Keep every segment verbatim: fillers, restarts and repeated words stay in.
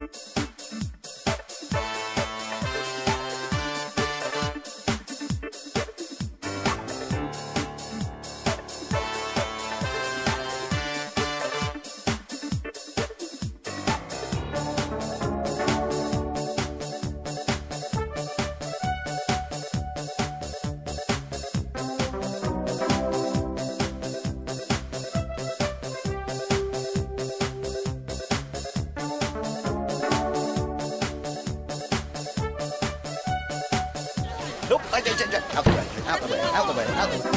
Nope, I did it. Out the way, out the way, out the way, out the way.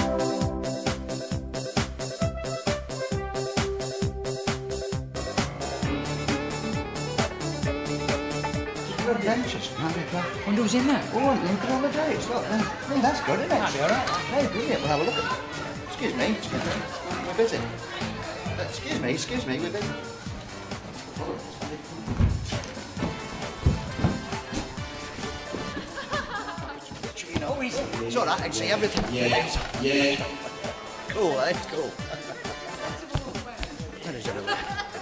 You're a dentist, can't you? I wonder who's in there. Oh, look at all the dates. Look, then. Hey, that's good, isn't it? That'll be all right. Hey, brilliant. We'll have a look at it. Excuse me, excuse me. We're busy. Uh, excuse me, excuse me, we're busy. Oh, easy. It's all right, I can see everything. Yeah, yeah. Cool, eh? Cool. That is everywhere.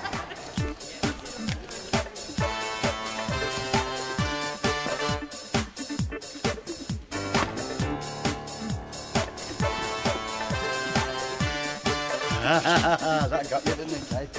That got you, didn't it, eh?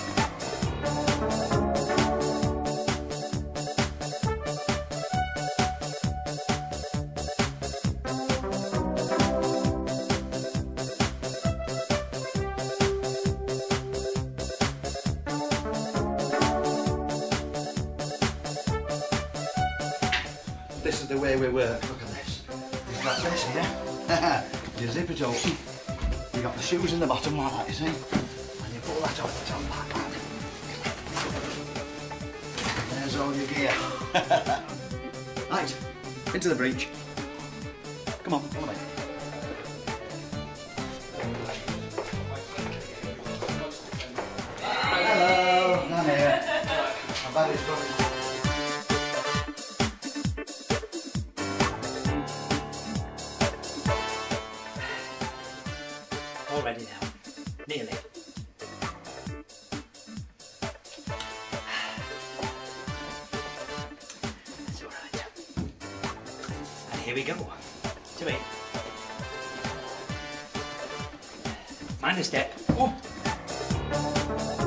This is the way we work. Look at this. You've got this here. You zip it open. You got the shoes in the bottom like that, you see? And you pull that off the top like that. And there's all your gear. Right, into the breech. Come on, follow me. Hello, I'm here. I'm bad as well. All ready now. Nearly. That's all right. And here we go. To it. Mind the step. Oh.